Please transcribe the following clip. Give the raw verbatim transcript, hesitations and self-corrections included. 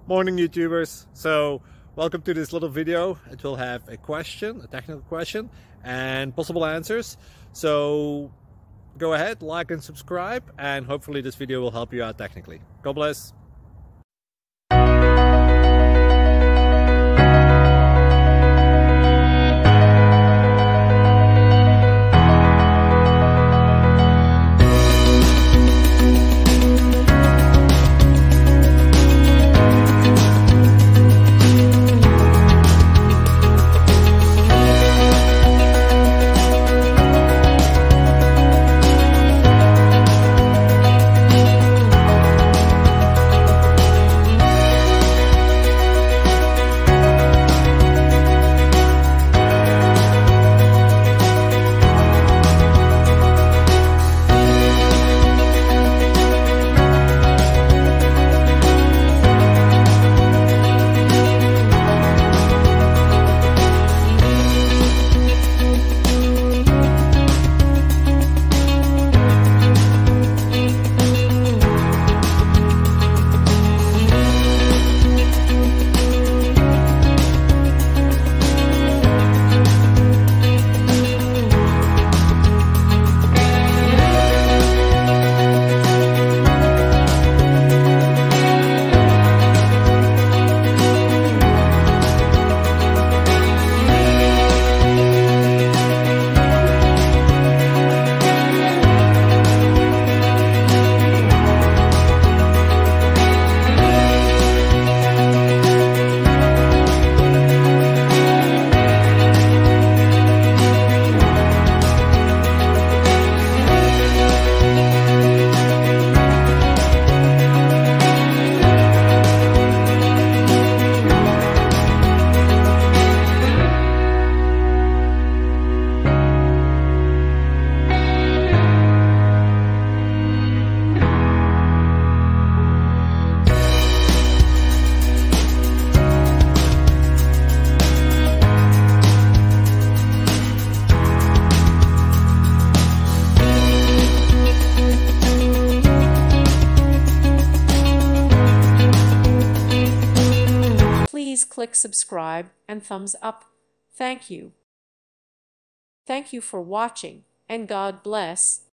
Morning YouTubers. So welcome to this little video. It will have a question, a technical question, and possible answers. So go ahead, like and subscribe, and hopefully this video will help you out technically. God bless. Please click subscribe and thumbs up. Thank you. Thank you for watching, and God bless.